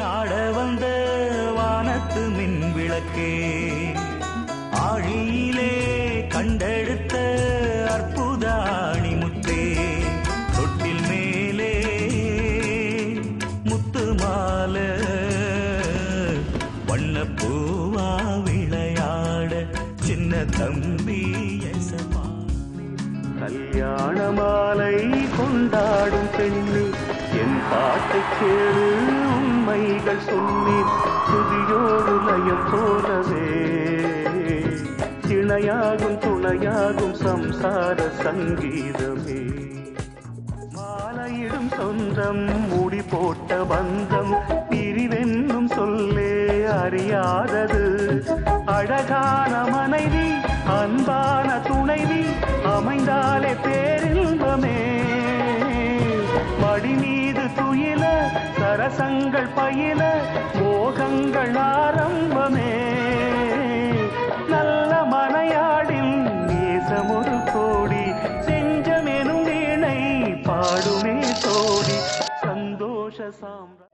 ஆட வந்த வானத்து மின் விளக்கே ஆழியிலே கண்டெடுத்த அற்புத அணிமுத்தே தொட்டில் மேலே முத்து மாலை வண்ணப்பூவா விளையாட சின்ன தம்பி எசப்பா கல்யாண மாலை கொண்டாடும் பெண்ணு என் பாட்டை கேளு உண்மைகள் சொன்னேன் துதியோடு லயம் போலவே இணையாகும் துணையாகும் சம்சார சங்கீதமே மாலையிடும் சொந்தம் முடி போட்ட பந்தம் பிரிவென்னும் சொல்லே அறியாதது அழகான மனைவி அன்பான துணைவி அமைந்தாலே பேரின்பமே மடி மீது துயில சரசங்கள் பயில மோகங்கள் ஆரம்பமே நல்ல மனையாடில் நேசமொரு கோடி செஞ்சமெனும் வீணை பாடுமே தோடி சந்தோஷ சாம்ரா